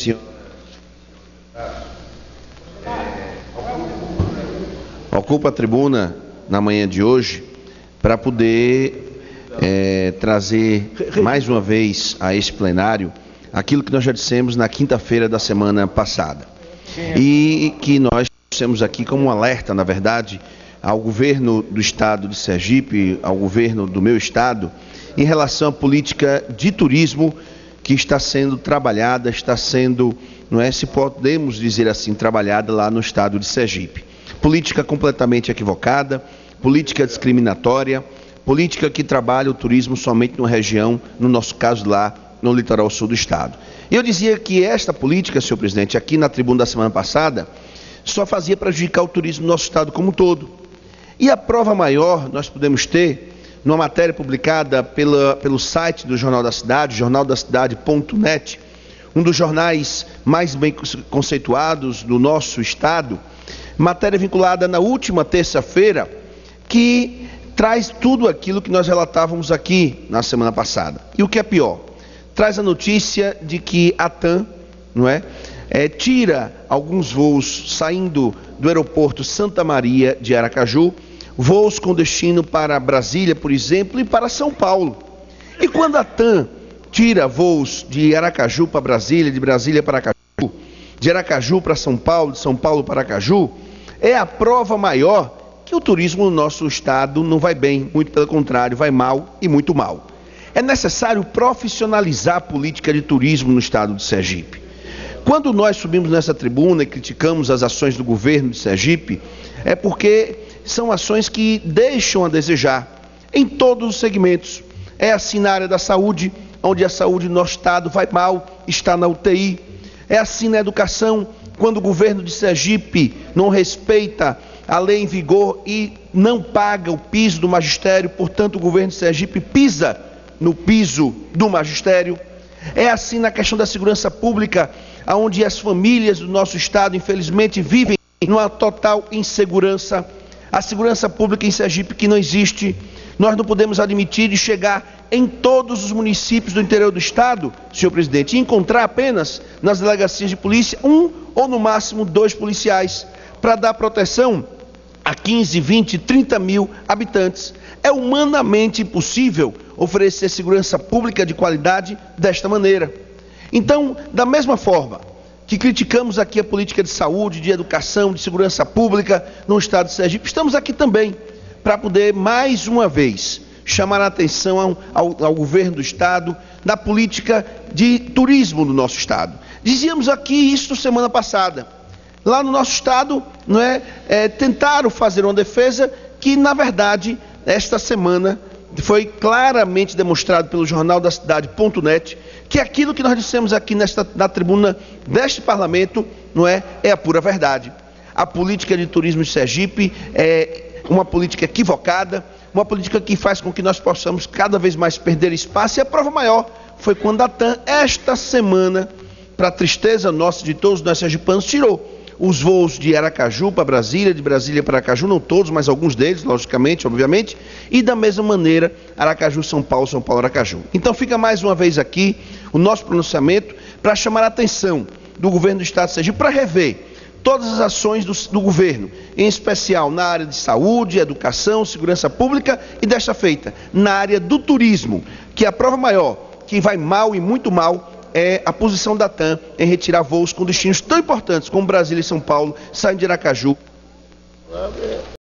senhor ocupa a tribuna na manhã de hoje para poder trazer mais uma vez a esse plenário aquilo que nós já dissemos na quinta-feira da semana passada e que nós temos aqui como um alerta, na verdade, ao governo do estado de Sergipe, ao governo do meu estado, em relação à política de turismo que está sendo trabalhada, se podemos dizer assim, trabalhada lá no estado de Sergipe. Política completamente equivocada, política discriminatória, política que trabalha o turismo somente numa região, no nosso caso lá, no litoral sul do estado. Eu dizia que esta política, senhor presidente, aqui na tribuna da semana passada, só fazia prejudicar o turismo do nosso estado como um todo. E a prova maior nós podemos ter numa matéria publicada pelo site do Jornal da Cidade, jornaldacidade.net, um dos jornais mais bem conceituados do nosso estado, matéria vinculada na última terça-feira, que traz tudo aquilo que nós relatávamos aqui na semana passada. E o que é pior, traz a notícia de que a TAM, tira alguns voos saindo do aeroporto Santa Maria de Aracaju, voos com destino para Brasília, por exemplo, e para São Paulo. E quando a TAM tira voos de Aracaju para Brasília, de Brasília para Aracaju, de Aracaju para São Paulo, de São Paulo para Aracaju, é a prova maior que o turismo no nosso estado não vai bem, muito pelo contrário, vai mal e muito mal. É necessário profissionalizar a política de turismo no estado de Sergipe. Quando nós subimos nessa tribuna e criticamos as ações do governo de Sergipe, é porque são ações que deixam a desejar em todos os segmentos. É assim na área da saúde, onde a saúde do nosso estado vai mal, está na UTI. É assim na educação, quando o governo de Sergipe não respeita a lei em vigor e não paga o piso do magistério, portanto o governo de Sergipe pisa no piso do magistério. É assim na questão da segurança pública, onde as famílias do nosso estado, infelizmente, vivem numa total insegurança. A segurança pública em Sergipe que não existe. Nós não podemos admitir de chegar em todos os municípios do interior do estado, senhor presidente, e encontrar apenas nas delegacias de polícia um ou no máximo 2 policiais para dar proteção a 15, 20, 30 mil habitantes. É humanamente impossível oferecer segurança pública de qualidade desta maneira. Então, da mesma forma que criticamos aqui a política de saúde, de educação, de segurança pública no estado de Sergipe, estamos aqui também para poder, mais uma vez, chamar a atenção ao governo do estado da política de turismo do nosso estado. Dizíamos aqui isso semana passada. Lá no nosso estado, tentaram fazer uma defesa que, na verdade, esta semana foi claramente demonstrado pelo jornaldacidade.net que aquilo que nós dissemos aqui na tribuna deste parlamento é a pura verdade. A política de turismo de Sergipe é uma política equivocada, uma política que faz com que nós possamos cada vez mais perder espaço, e a prova maior foi quando a TAM, esta semana, para a tristeza nossa de todos nós sergipanos, tirou os voos de Aracaju para Brasília, de Brasília para Aracaju, não todos, mas alguns deles, logicamente, obviamente, e da mesma maneira, Aracaju, São Paulo, São Paulo, Aracaju. Então fica mais uma vez aqui o nosso pronunciamento para chamar a atenção do governo do estado de Sergipe para rever todas as ações do governo, em especial na área de saúde, educação, segurança pública e desta feita, na área do turismo, que é a prova maior, que vai mal e muito mal, é a posição da TAM em retirar voos com destinos tão importantes como Brasília e São Paulo, saindo de Aracaju.